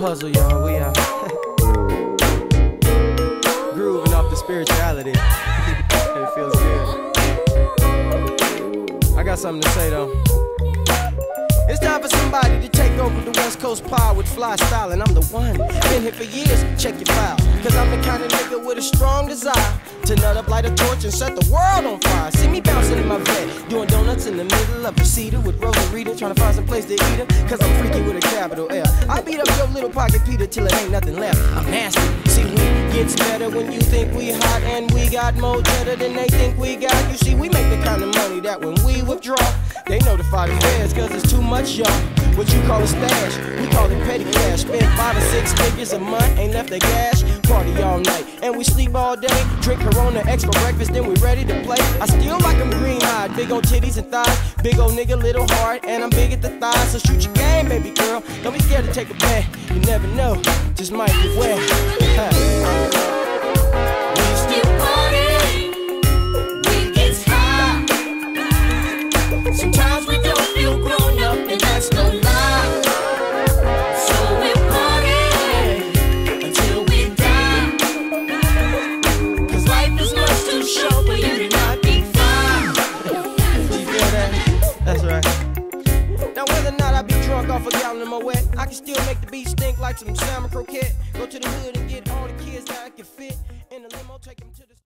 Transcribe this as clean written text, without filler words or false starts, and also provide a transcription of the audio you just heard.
hustle, y'all. We out. Grooving off the spirituality. It feels good. I got something to say though. It's time for somebody to take over the West Coast pod with fly style, and I'm the one. Been here for years, check your file. Cause I'm the kind of nigga with a strong desire to nut up, light a torch, and set the world on fire. See me bouncing in my bed, doing donuts in the middle of a cedar with Rory, trying to find some place to eat her. Cause I'm freaky with a capital L. I beat up your little pocket Peter till it ain't nothing left. I'm nasty. See, we gets better when you think we hot, and we got more cheddar than they think we got. You see, we make the kind of money that when we withdraw, they notify the feds cause it's too much, y'all. What you call a stash, we call it petty cash. Spend 5 or 6 figures a month, ain't left a gash. Party all night, and we sleep all day. Drink Corona X for breakfast, then we ready to play. I still like them green-eyed, big old titties and thighs. Big old nigga, little heart, and I'm big at the thighs. So shoot your game, baby girl. Don't be scared to take a bet. You never know, just might get wet. We still party, we get high. Sometimes we don't feel grown up, and that's no lie. So we party until we die. Cause life is much too short for you to not be fine. You feel that? That's right. Now whether or not I be drunk off a gallon of my wet, I can still make the beat stink like some salmon croquette. Go to the hood and get all the kids that I can fit in the limo, take them to the